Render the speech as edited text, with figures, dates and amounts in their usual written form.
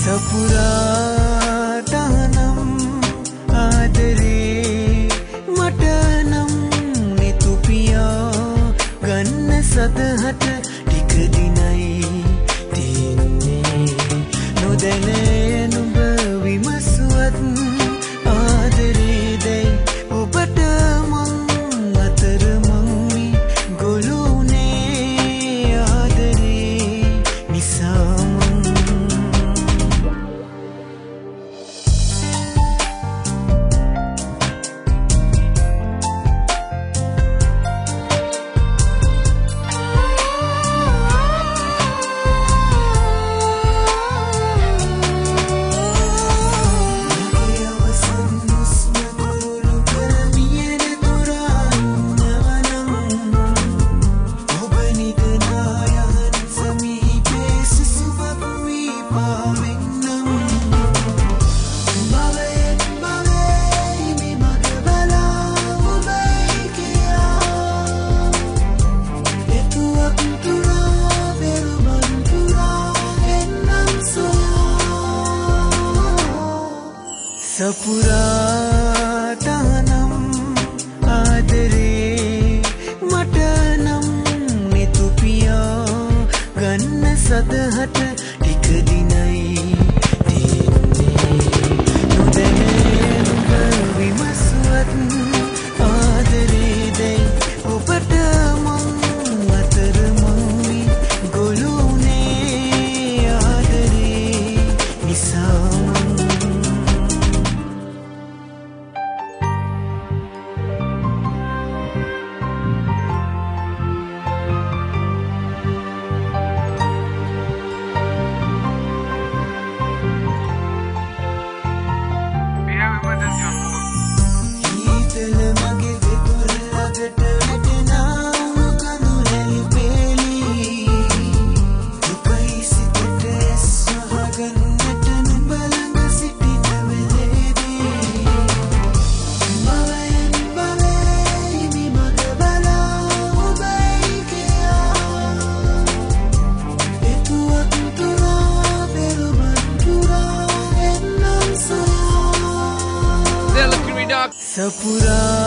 සපුරා තහනම් ආදරේ මට නම් නිතුපියා ගන්න සදහට ටික දිනයි තියන්නේ නොදැන නුඹ විමසුවත් ආදරේ දැයි ඔබට මං අතර මං ගොළුනේ ආදරේ නිසා සපුරා තහනම් ආදරේ මට නම් නිතුපියා ගන්න සදහට ටික දිනයි තියන්නේ නොදැන නුඹ විමසුවත් ආදරේ දැයි ඔබට මං අතර මං ගොළුනේ ආදරේ නිසා सपुरा